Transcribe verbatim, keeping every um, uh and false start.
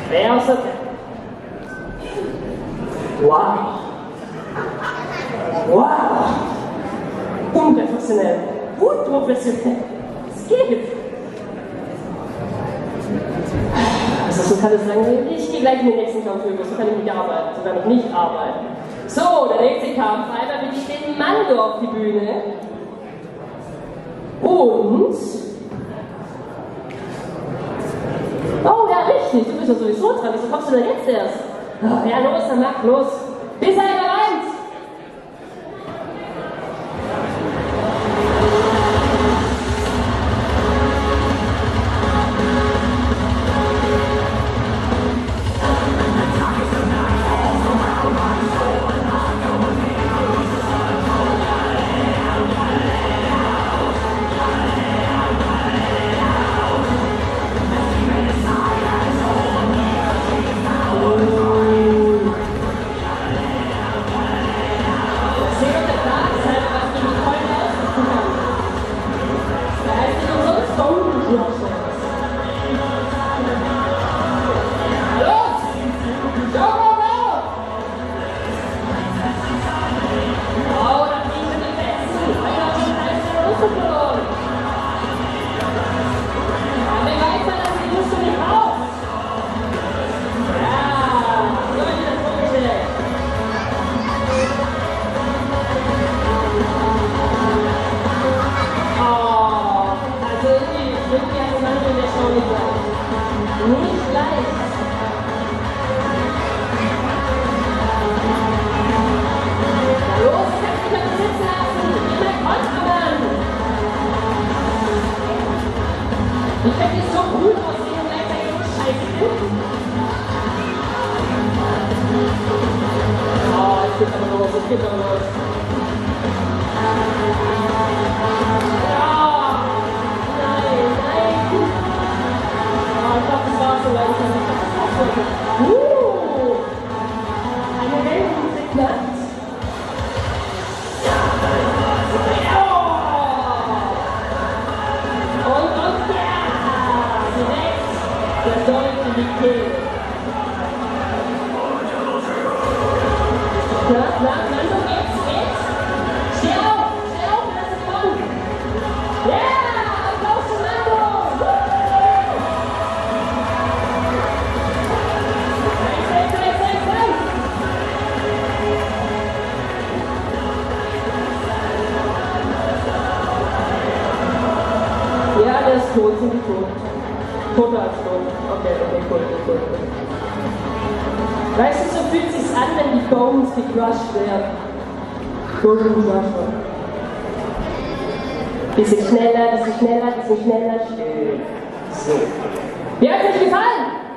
Wer außer... Wow! Wow! Unprofessionell! Unprofessionell! Es geht! Also so kann es langweilig. Ich gehe gleich in den nächsten Kampf über, so kann ich nicht arbeiten, so kann ich nicht arbeiten. So, der nächste Kampf, einmal will ich den Mando auf die Bühne. Und... Oh ja, richtig, du bist ja sowieso dran, wieso kommst du denn jetzt erst? Oh, ja, los, dann mach, los. Bis er bereit! Nicht leicht. Na los, kannst dich aber sitzen lassen. Geh mal Kontramann. Ich finde dich so cool aussehen und gleichzeitig so scheiße bin. Oh, es geht aber los, es geht aber los. Ja, nein, nein. Ich glaube, das war so langsam. Ich glaube, das war so. Uh! Eine Welt geknackt. Ja! Und, und, ja! Direkt der Dolch in die Kehle. Na, na, Mando, geht's, geht's? Steh auf! Steh auf, lass es kommen! Ja! Applaus für Mando! Ja, der ist tot, sind die tot. Toter als tot. Okay, okay, gut, gut, gut. Weißt du, so fühlt es sich an, wenn die Bones gecrushed werden. Golden Crusher. Bisschen schneller, bisschen schneller, bisschen schneller. Schön. So. Wie hat es euch gefallen?